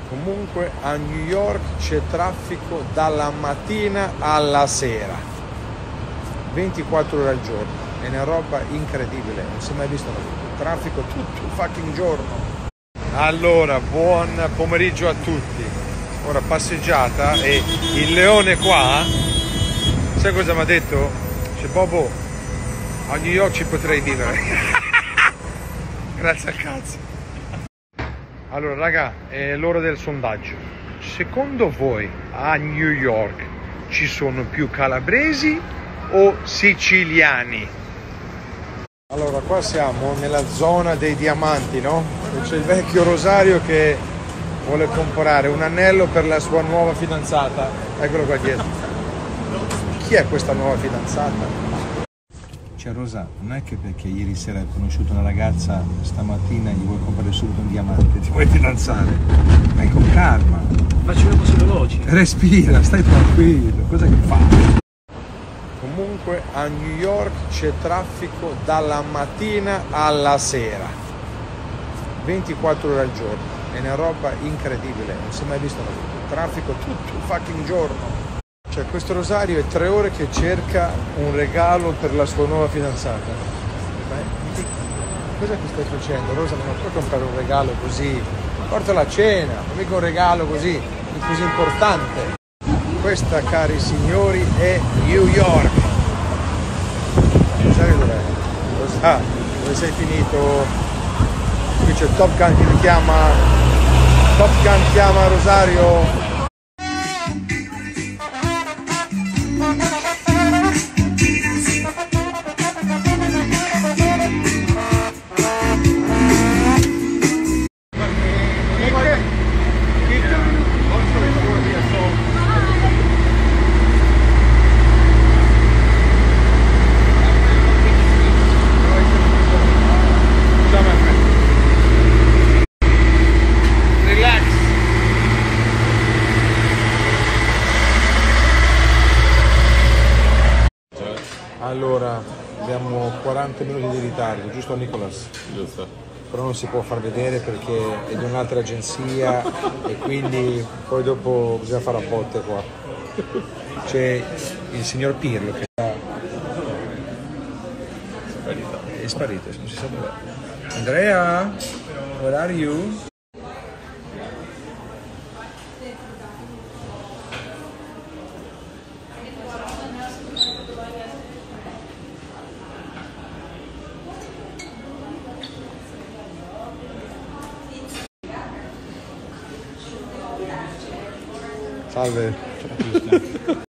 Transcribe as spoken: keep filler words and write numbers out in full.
Comunque a New York c'è traffico dalla mattina alla sera, ventiquattro ore al giorno, è una roba incredibile, non si è mai visto traffico tutto il fucking giorno. Allora, buon pomeriggio a tutti. Ora passeggiata e il leone qua, sai cosa mi ha detto? C'è Bobo, a New York ci potrei vivere. Grazie al cazzo. Allora raga, è l'ora del sondaggio. Secondo voi a New York ci sono più calabresi o siciliani? Allora qua siamo nella zona dei diamanti, no? E c'è il vecchio Rosario che vuole comprare un anello per la sua nuova fidanzata. Eccolo qua dietro. Chi è questa nuova fidanzata? Cioè Rosa, non è che perché ieri sera hai conosciuto una ragazza, stamattina gli vuoi comprare subito un diamante, ti vuoi fidanzare? Vai con calma. Faccio una cosa veloce. Respira, stai tranquillo, cosa che fai? Comunque a New York c'è traffico dalla mattina alla sera, ventiquattro ore al giorno, è una roba incredibile, non si è mai visto traffico tutto il fucking giorno. Cioè questo Rosario è tre ore che cerca un regalo per la sua nuova fidanzata. Beh, cosa che stai facendo? Rosa, non puoi comprare un regalo così, portala a cena, non mica un regalo così, così importante. Questa, cari signori, è New York. Rosario dov'è? Rosa, dove sei finito? Qui c'è Top Gun che mi chiama. Top Gun chiama Rosario. Allora, abbiamo quaranta minuti di ritardo, giusto Nicolas? Giusto. Però non si può far vedere perché è di un'altra agenzia e quindi poi dopo bisogna fare a botte qua. C'è il signor Pirlo che sta... Sparito. è sparito, non si sa dov'è. Andrea, where are you? Salve.